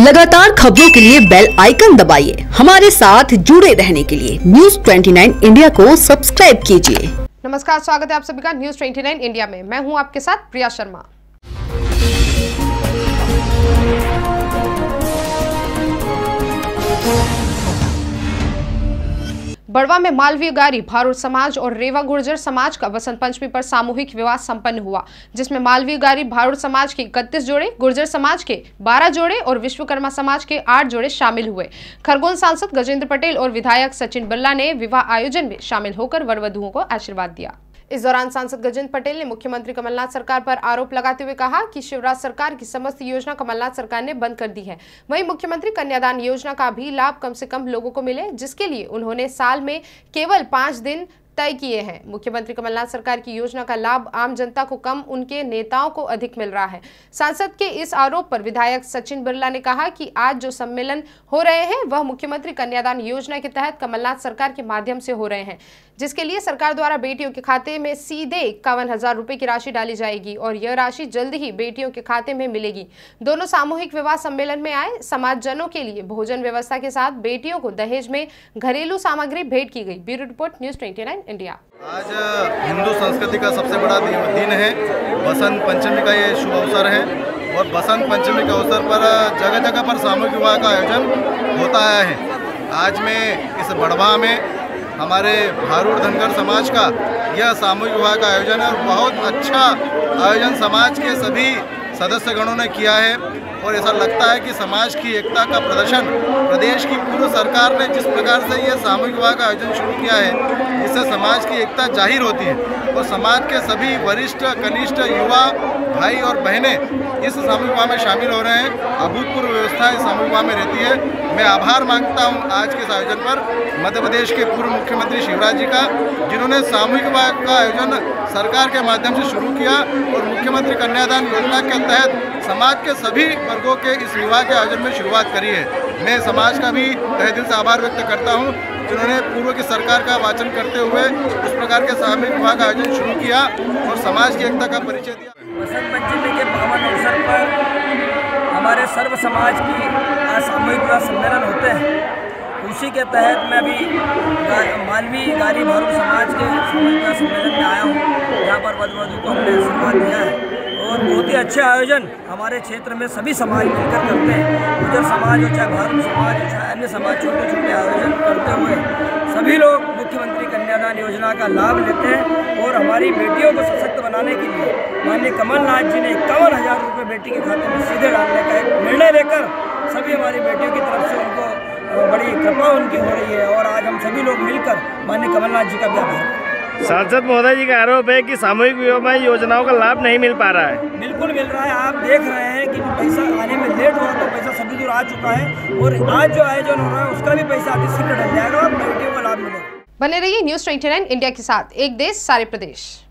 लगातार खबरों के लिए बेल आइकन दबाइए। हमारे साथ जुड़े रहने के लिए न्यूज़ 29 इंडिया को सब्सक्राइब कीजिए। नमस्कार, स्वागत है आप सभी का न्यूज़ 29 इंडिया में। मैं हूं आपके साथ प्रिया शर्मा। बड़वा में मालवीय गारी भारूड समाज और रेवा गुर्जर समाज का बसंत पंचमी पर सामूहिक विवाह संपन्न हुआ, जिसमें मालवीय गारी भारूड समाज के 31 जोड़े, गुर्जर समाज के 12 जोड़े और विश्वकर्मा समाज के 8 जोड़े शामिल हुए। खरगोन सांसद गजेंद्र पटेल और विधायक सचिन बिरला ने विवाह आयोजन में शामिल होकर वर वधुओं को आशीर्वाद दिया। इस दौरान सांसद गजेंद्र पटेल ने मुख्यमंत्री कमलनाथ सरकार पर आरोप लगाते हुए कहा कि शिवराज सरकार की समस्त योजना कमलनाथ सरकार ने बंद कर दी है। वहीं मुख्यमंत्री कन्यादान योजना का भी लाभ कम से कम लोगों को मिले, जिसके लिए उन्होंने साल में केवल 5 दिन तय किए हैं। मुख्यमंत्री कमलनाथ सरकार की योजना का लाभ आम जनता को कम, उनके नेताओं को अधिक मिल रहा है। सांसद के इस आरोप पर विधायक सचिन बिरला ने कहा कि आज जो सम्मेलन हो रहे हैं वह मुख्यमंत्री कन्यादान योजना के तहत कमलनाथ सरकार के माध्यम से हो रहे हैं, जिसके लिए सरकार द्वारा बेटियों के खाते में सीधे 51,000 रुपए की राशि डाली जाएगी और यह राशि जल्द ही बेटियों के खाते में मिलेगी। दोनों सामूहिक विवाह सम्मेलन में आए समाजजनों के लिए भोजन व्यवस्था के साथ बेटियों को दहेज में घरेलू सामग्री भेंट की गई। Bureau report, news 29 India. आज हिंदू संस्कृति का सबसे बड़ा दिन है। बसंत पंचमी का ये शुभ अवसर है और बसंत पंचमी के अवसर पर जगह जगह पर सामूहिक विवाह का आयोजन होता आया है। आज में इस बड़वा में हमारे भारूड धनगर समाज का यह सामूहिक विवाह का आयोजन है और बहुत अच्छा आयोजन समाज के सभी सदस्यगणों ने किया है और ऐसा लगता है कि समाज की एकता का प्रदर्शन प्रदेश की पूर्व सरकार ने जिस प्रकार से यह सामूहिक विवाह का आयोजन शुरू किया है, इससे समाज की एकता जाहिर होती है और समाज के सभी वरिष्ठ, कनिष्ठ, युवा भाई और बहनें इस सामूहिक विवाह में शामिल हो रहे हैं। अभूतपूर्व व्यवस्था इस सामूहिक विवाह में रहती है। मैं आभार मांगता हूं आज के इस आयोजन पर मध्य प्रदेश के पूर्व मुख्यमंत्री शिवराज जी का, जिन्होंने सामूहिक विवाह का आयोजन सरकार के माध्यम से शुरू किया और मुख्यमंत्री कन्यादान योजना के तहत समाज के सभी वर्गों के इस विवाह के आयोजन में शुरुआत करी है। मैं समाज का भी तहे दिल से आभार व्यक्त करता हूं, जिन्होंने पूर्व की सरकार का वाचन करते हुए इस प्रकार के सामूहिक विवाह का आयोजन शुरू किया और समाज की एकता का परिचय दिया। बसंत पंचमी के पावन अवसर पर हमारे सर्व समाज की आज सामूहिक विवाह सम्मेलन होते हैं। उसी के तहत मैं अभी मालवीय गारी भारूड समाज के सामूहिक विवाह सम्मेलन में आया हूँ, जहाँ पर वधु को हमने आशीर्वाद दिया है और बहुत ही अच्छे आयोजन हमारे क्षेत्र में सभी समाज मिलकर करते हैं। गुर्जर समाज हो, चाहे भारूड समाज हो, चाहे अन्य समाज, छोटे छोटे आयोजन करते हुए सभी लोग मुख्यमंत्री कन्यादान योजना का लाभ लेते हैं और हमारी बेटियों को सशक्त बनाने के लिए माननीय कमलनाथ जी ने 51,000 रुपये बेटी के खाते में सीधे डालने का एक निर्णय लेकर सभी हमारी बेटियों की तरफ से उनको बड़ी कृपा उनकी हो रही है और आज हम सभी लोग मिलकर माननीय कमलनाथ जी का भी आभार। सांसद महोदय जी का आरोप है कि सामूहिक विवाह योजनाओं का लाभ नहीं मिल पा रहा है। बिल्कुल मिल रहा है। आप देख रहे हैं कि पैसा आने में लेट हुआ तो पैसा सभी दूर आ चुका है और आज जो आयोजन हो रहा है उसका भी पैसा अति शीघ्र डल जाएगा और बेटियों को लाभ मिलेगा। बने रहिए न्यूज़ 29 इंडिया के साथ। एक देश, सारे प्रदेश।